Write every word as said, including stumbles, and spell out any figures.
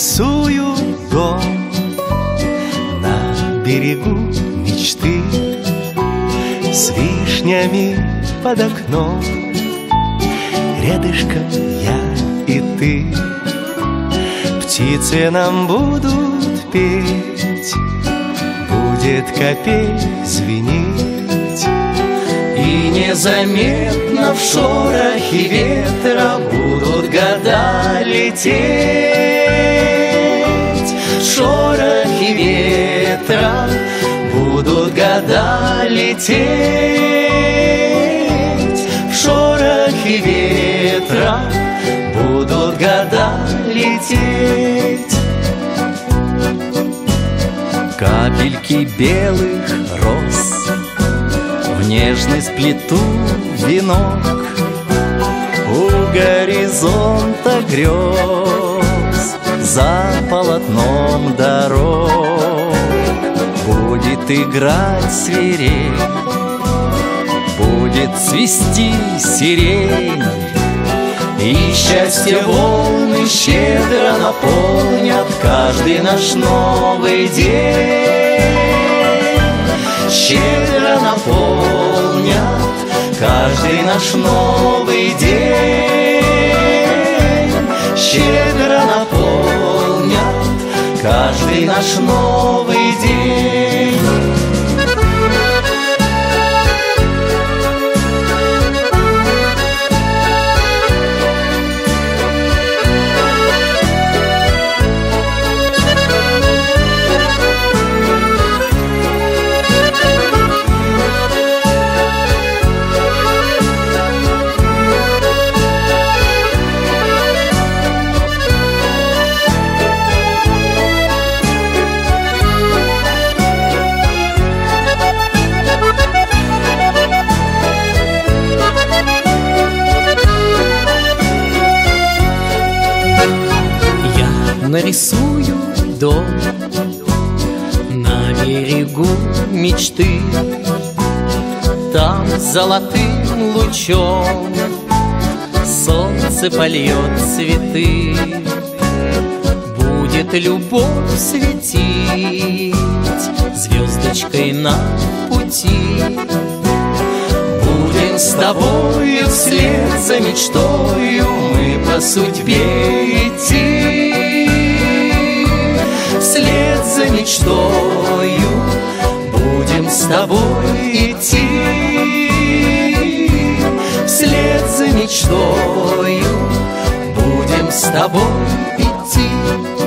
нарисую дом на берегу мечты, с вишнями под окном, рядышком я и ты. Птицы нам будут петь, будет капель звенеть, и незаметно в шорохе ветра будут года лететь. В шорохе ветра будут года лететь, в шорохе ветра будут года лететь. Капельки белых роз в нежный сплету венок, у горизонта грез за полотном дорог будет играть свирель, будет цвести сирень, и счастье волны щедро наполнят каждый наш новый день. Щедро наполнят каждый наш новый день. Щедро наполнят каждый наш новый день. Нарисую дом на берегу мечты, там золотым лучом солнце польет цветы, будет любовь светить звездочкой на пути. Будем с тобою вслед за мечтою мы по судьбе идти. Вслед за мечтою будем с тобой идти. Вслед за мечтою будем с тобой идти.